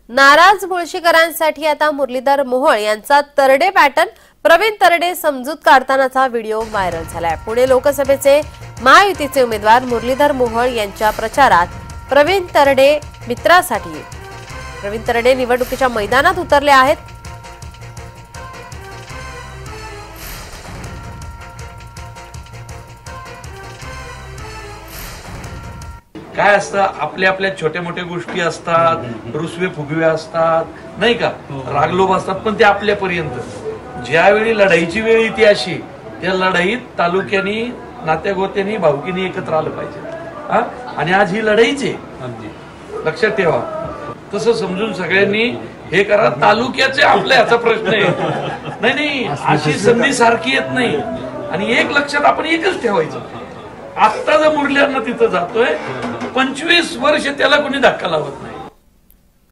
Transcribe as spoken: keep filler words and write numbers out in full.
नाराज मुळशीकरांसाठी आता मुरलीधर मोहोळ यांचा तरडे पॅटर्न प्रवीण तरडे समजूत काढतानाचा व्हिडिओ व्हायरल झालाय। पुणे लोकसभेचे महायुतीचे उमेदवार मुरलीधर मोहोळ यांच्या प्रचारात प्रवीण तरडे मित्रासाठी प्रवीण तरडे निवडणुकीच्या मैदानात उतरले आहेत। काय असतं, आपल्या आपल्या छोट्या मोठ्या गोष्टी असतात, रुसवे फुगवे असतात, नाही का, रागलोभ असतात, पण ते आपल्यापर्यंत ज्यावेळी लढाईची वेळ येते अशी त्या लढाईत तालुक्यानी नात्यागोत्यांनी भाऊकीनी एकत्र आलं पाहिजे। हा, आणि आज ही लढाईच आहे, लक्षात ठेवा। तसं समजून सगळ्यांनी हे करा। तालुक्याचे आपल्या ह्याचा प्रश्न आहे, नाही नाही अशी संधी सारखी येत नाही। आणि एक लक्षात आपण एकच ठेवायचं, आत्ता जर मुरलीधर तिथं जातोय पंचवीस वर्ष त्याला कोणी धक्का लावत